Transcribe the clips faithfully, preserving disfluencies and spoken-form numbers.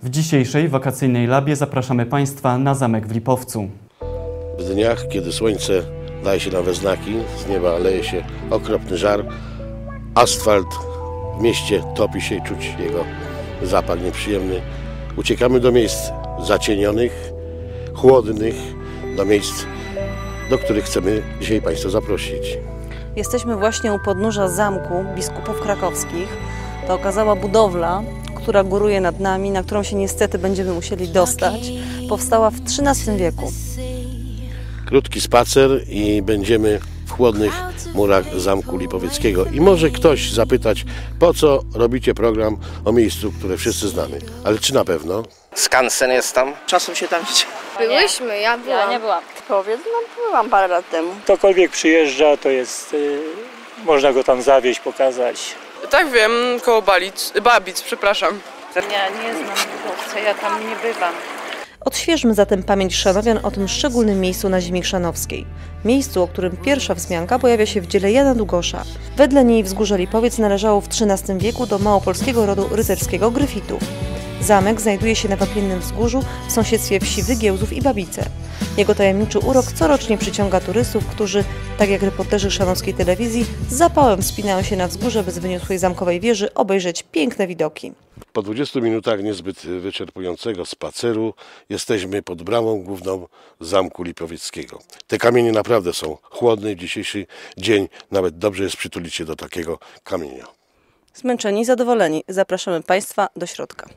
W dzisiejszej wakacyjnej labie zapraszamy Państwa na zamek w Lipowcu. W dniach, kiedy słońce daje się na we znaki, z nieba leje się okropny żar, asfalt w mieście topi się i czuć jego zapach nieprzyjemny. Uciekamy do miejsc zacienionych, chłodnych, do miejsc, do których chcemy dzisiaj Państwa zaprosić. Jesteśmy właśnie u podnóża zamku biskupów krakowskich. To okazała budowla, która góruje nad nami, na którą się niestety będziemy musieli dostać. Powstała w trzynastym wieku. Krótki spacer i będziemy w chłodnych murach Zamku Lipowieckiego. I może ktoś zapytać, po co robicie program o miejscu, które wszyscy znamy. Ale czy na pewno? Skansen jest tam? Czasem się tam Byłyśmy, ja byłam. Ja nie byłam. Powiedz, no byłam parę lat temu. Ktokolwiek przyjeżdża, to jest, yy, można go tam zawieźć, pokazać. Tak wiem, koło Balic, Babic, przepraszam. Ja nie znam Lipowca, ja tam nie bywam. Odświeżmy zatem pamięć chrzanowian o tym szczególnym miejscu na ziemi chrzanowskiej. Miejscu, o którym pierwsza wzmianka pojawia się w dziele Jana Długosza. Wedle niej wzgórze Lipowiec należało w trzynastym wieku do małopolskiego rodu rycerskiego Gryfitów. Zamek znajduje się na wapiennym wzgórzu w sąsiedztwie wsi Wygiełzów i Babice. Jego tajemniczy urok corocznie przyciąga turystów, którzy, tak jak reporterzy chrzanowskiej telewizji, z zapałem wspinają się na wzgórze, by z wyniosłej zamkowej wieży obejrzeć piękne widoki. Po dwudziestu minutach niezbyt wyczerpującego spaceru jesteśmy pod bramą główną Zamku Lipowieckiego. Te kamienie naprawdę są chłodne. W dzisiejszy dzień nawet dobrze jest przytulić się do takiego kamienia. Zmęczeni i zadowoleni. Zapraszamy Państwa do środka.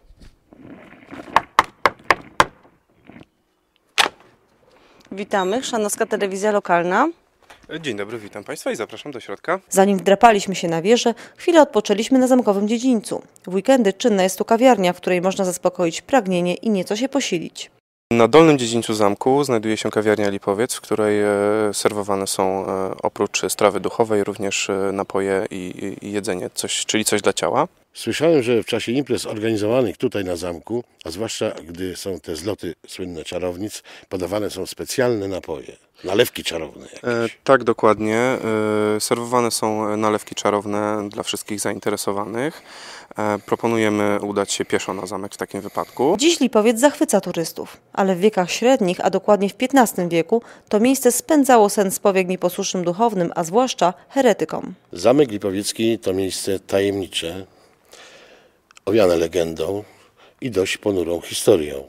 Witamy, chrzanowska telewizja lokalna. Dzień dobry, witam Państwa i zapraszam do środka. Zanim wdrapaliśmy się na wieżę, chwilę odpoczęliśmy na zamkowym dziedzińcu. W weekendy czynna jest tu kawiarnia, w której można zaspokoić pragnienie i nieco się posilić. Na dolnym dziedzińcu zamku znajduje się kawiarnia Lipowiec, w której serwowane są oprócz strawy duchowej również napoje i, i jedzenie, coś, czyli coś dla ciała. Słyszałem, że w czasie imprez organizowanych tutaj na zamku, a zwłaszcza gdy są te zloty słynne czarownic, podawane są specjalne napoje, nalewki czarowne jakieś. E, tak, dokładnie. E, serwowane są nalewki czarowne dla wszystkich zainteresowanych. E, proponujemy udać się pieszo na zamek w takim wypadku. Dziś Lipowiec zachwyca turystów, ale w wiekach średnich, a dokładnie w piętnastym wieku, to miejsce spędzało sen z powiek nieposłusznym duchownym, a zwłaszcza heretykom. Zamek Lipowiecki to miejsce tajemnicze, owiane legendą i dość ponurą historią.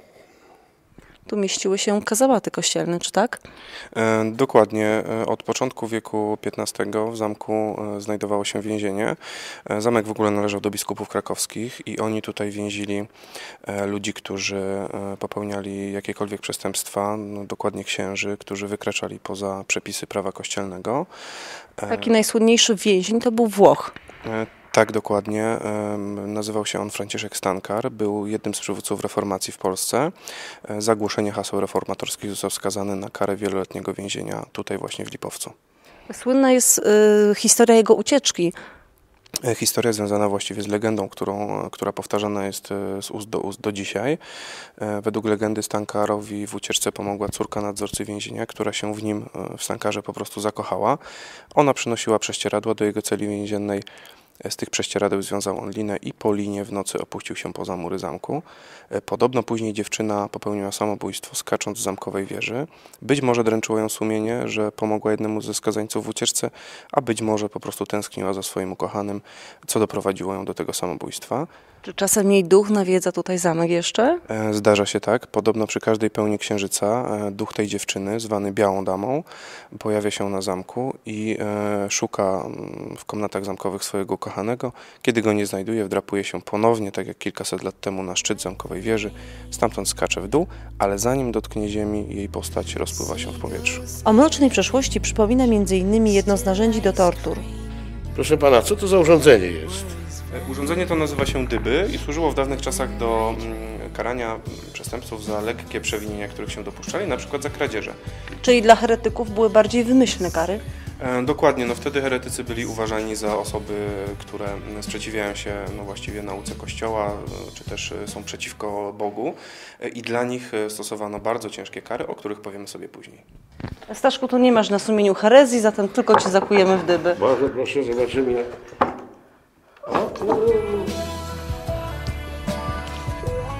Tu mieściły się kazałaty kościelne, czy tak? E, dokładnie. Od początku wieku piętnastego w zamku znajdowało się więzienie. E, zamek w ogóle należał do biskupów krakowskich i oni tutaj więzili e, ludzi, którzy e, popełniali jakiekolwiek przestępstwa, no, dokładnie księży, którzy wykraczali poza przepisy prawa kościelnego. E, Taki najsłynniejszy więzień to był Włoch. E, Tak, dokładnie. Nazywał się on Franciszek Stankar. Był jednym z przywódców reformacji w Polsce. Za głoszenie haseł reformatorskich został skazany na karę wieloletniego więzienia tutaj właśnie w Lipowcu. Słynna jest y, historia jego ucieczki. Historia związana właściwie z legendą, którą, która powtarzana jest z ust do ust do dzisiaj. Według legendy Stankarowi w ucieczce pomogła córka nadzorcy więzienia, która się w nim, w Stankarze, po prostu zakochała. Ona przynosiła prześcieradła do jego celi więziennej. Z tych prześcieradeł związał on linę i po linie w nocy opuścił się poza mury zamku. Podobno później dziewczyna popełniła samobójstwo, skacząc z zamkowej wieży. Być może dręczyło ją sumienie, że pomogła jednemu ze skazańców w ucieczce, a być może po prostu tęskniła za swoim ukochanym, co doprowadziło ją do tego samobójstwa. Czy czasem jej duch nawiedza tutaj zamek jeszcze? Zdarza się tak. Podobno przy każdej pełni księżyca duch tej dziewczyny, zwany Białą Damą, pojawia się na zamku i szuka w komnatach zamkowych swojego ukochanego. Kiedy go nie znajduje, wdrapuje się ponownie, tak jak kilkaset lat temu, na szczyt zamkowej wieży. Stamtąd skacze w dół, ale zanim dotknie ziemi, jej postać rozpływa się w powietrzu. O mrocznej przeszłości przypomina między innymi jedno z narzędzi do tortur. Proszę pana, co to za urządzenie jest? Urządzenie to nazywa się dyby i służyło w dawnych czasach do karania przestępców za lekkie przewinienia, których się dopuszczali, na przykład za kradzieże. Czyli dla heretyków były bardziej wymyślne kary? E, dokładnie, no wtedy heretycy byli uważani za osoby, które sprzeciwiają się no właściwie nauce Kościoła, czy też są przeciwko Bogu e, i dla nich stosowano bardzo ciężkie kary, o których powiemy sobie później. Staszku, tu nie masz na sumieniu herezji, zatem tylko cię zakujemy w dyby. Bardzo proszę, zobaczymy jak...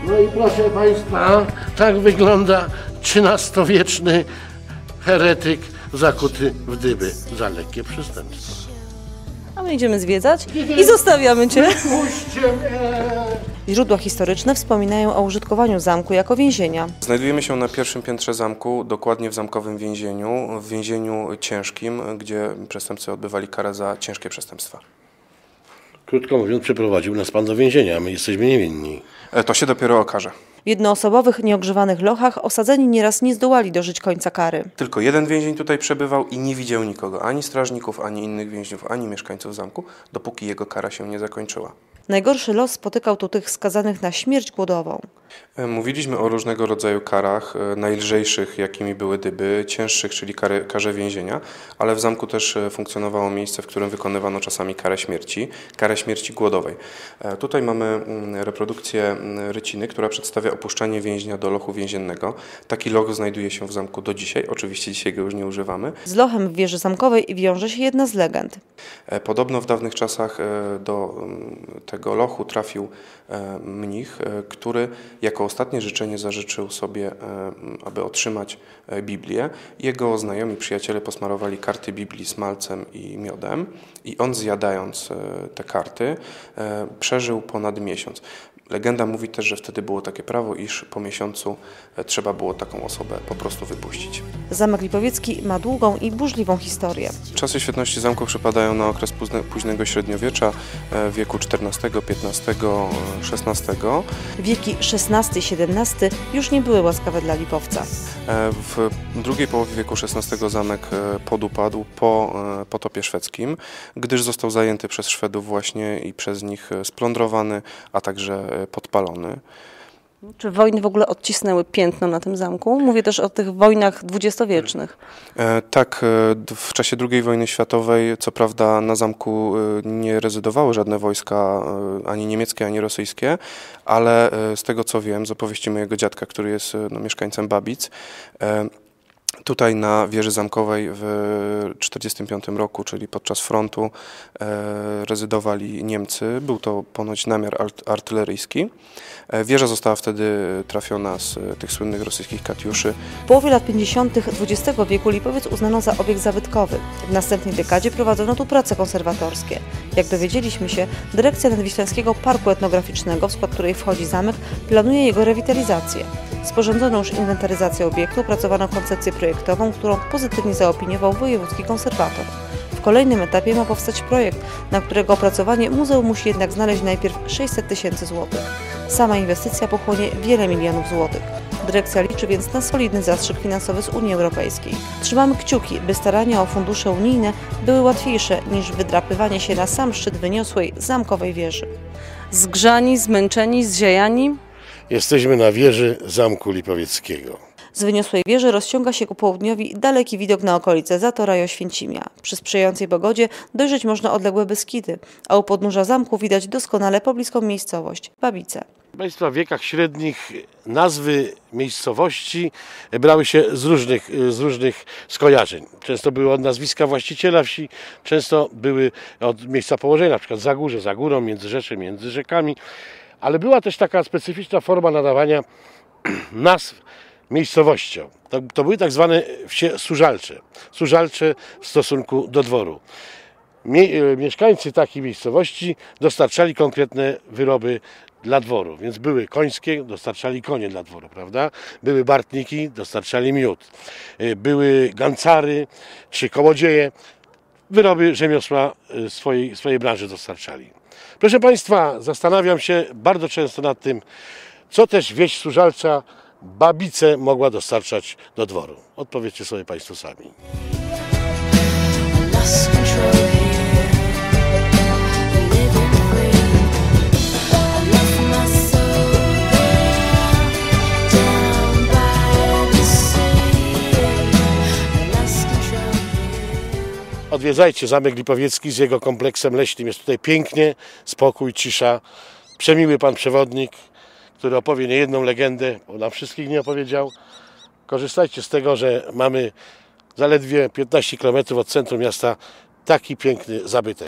No i proszę Państwa, tak wygląda trzynastowieczny heretyk zakuty w dyby za lekkie przestępstwo. A my idziemy zwiedzać i zostawiamy Cię. Puśćcie mnie! Źródła historyczne wspominają o użytkowaniu zamku jako więzienia. Znajdujemy się na pierwszym piętrze zamku, dokładnie w zamkowym więzieniu, w więzieniu ciężkim, gdzie przestępcy odbywali karę za ciężkie przestępstwa. Krótko mówiąc, przeprowadził nas Pan do więzienia, a my jesteśmy niewinni. E, To się dopiero okaże. W jednoosobowych, nieogrzewanych lochach osadzeni nieraz nie zdołali dożyć końca kary. Tylko jeden więzień tutaj przebywał i nie widział nikogo, ani strażników, ani innych więźniów, ani mieszkańców zamku, dopóki jego kara się nie zakończyła. Najgorszy los spotykał tu tych skazanych na śmierć głodową. Mówiliśmy o różnego rodzaju karach, najlżejszych, jakimi były dyby, cięższych, czyli kary, karze więzienia, ale w zamku też funkcjonowało miejsce, w którym wykonywano czasami karę śmierci, karę śmierci głodowej. Tutaj mamy reprodukcję ryciny, która przedstawia opuszczanie więźnia do lochu więziennego. Taki loch znajduje się w zamku do dzisiaj, oczywiście dzisiaj go już nie używamy. Z lochem w wieży zamkowej wiąże się jedna z legend. Podobno w dawnych czasach do tego lochu trafił mnich, który jako ostatnie życzenie zażyczył sobie, aby otrzymać Biblię. Jego znajomi, przyjaciele posmarowali karty Biblii smalcem i miodem i on, zjadając te karty, przeżył ponad miesiąc. Legenda mówi też, że wtedy było takie prawo, iż po miesiącu trzeba było taką osobę po prostu wypuścić. Zamek Lipowiecki ma długą i burzliwą historię. Czasy świetności zamku przypadają na okres późnego średniowiecza, wieku czternastego, piętnastego, szesnastego. Wieki szesnasty i siedemnasty już nie były łaskawe dla Lipowca. W drugiej połowie wieku szesnastego zamek podupadł po potopie szwedzkim, gdyż został zajęty przez Szwedów właśnie i przez nich splądrowany, a także podpalony. Czy wojny w ogóle odcisnęły piętno na tym zamku? Mówię też o tych wojnach dwudziestowiecznych. E, tak, e, w czasie drugiej wojny światowej, co prawda na zamku e, nie rezydowały żadne wojska, e, ani niemieckie, ani rosyjskie, ale e, z tego co wiem, z opowieści mojego dziadka, który jest no, mieszkańcem Babic, e, tutaj na wieży zamkowej w tysiąc dziewięćset czterdziestym piątym roku, czyli podczas frontu, e, rezydowali Niemcy. Był to ponoć namiar artyleryjski. E, wieża została wtedy trafiona z tych słynnych rosyjskich katiuszy. W połowie lat pięćdziesiątych dwudziestego wieku Lipowiec uznano za obiekt zabytkowy. W następnej dekadzie prowadzono tu prace konserwatorskie. Jak dowiedzieliśmy się, dyrekcja Nadwiślańskiego Parku Etnograficznego, w skład której wchodzi zamek, planuje jego rewitalizację. Sporządzono już inwentaryzację obiektu, opracowano koncepcję projektową, którą pozytywnie zaopiniował wojewódzki konserwator. W kolejnym etapie ma powstać projekt, na którego opracowanie muzeum musi jednak znaleźć najpierw sześćset tysięcy złotych. Sama inwestycja pochłonie wiele milionów złotych. Dyrekcja liczy więc na solidny zastrzyk finansowy z Unii Europejskiej. Trzymamy kciuki, by starania o fundusze unijne były łatwiejsze niż wydrapywanie się na sam szczyt wyniosłej zamkowej wieży. Zgrzani, zmęczeni, zziajani. Jesteśmy na wieży Zamku Lipowieckiego. Z wyniosłej wieży rozciąga się ku południowi daleki widok na okolice Zatora i Oświęcimia. Przy sprzyjającej pogodzie dojrzeć można odległe Beskidy, a u podnóża zamku widać doskonale pobliską miejscowość Babice. Państwa, w wiekach średnich nazwy miejscowości brały się z różnych, z różnych skojarzeń. Często były od nazwiska właściciela wsi, często były od miejsca położenia, na przykład Zagórze, za górą, Międzyrzecze, między rzekami. Ale była też taka specyficzna forma nadawania nazw miejscowościom. To, to były tak zwane wsie służalcze. Służalcze w stosunku do dworu. Mie, mieszkańcy takiej miejscowości dostarczali konkretne wyroby dla dworu. Więc były końskie, dostarczali konie dla dworu, prawda? Były bartniki, dostarczali miód. Były gancary czy kołodzieje, wyroby rzemiosła swojej, swojej branży dostarczali. Proszę Państwa, zastanawiam się bardzo często nad tym, co też wieś służalcza Babice mogła dostarczać do dworu. Odpowiedzcie sobie Państwo sami. Odwiedzajcie Zamek Lipowiecki z jego kompleksem leśnym. Jest tutaj pięknie, spokój, cisza. Przemiły pan przewodnik, który opowie niejedną legendę, bo nam wszystkich nie opowiedział. Korzystajcie z tego, że mamy zaledwie piętnaście kilometrów od centrum miasta taki piękny zabytek.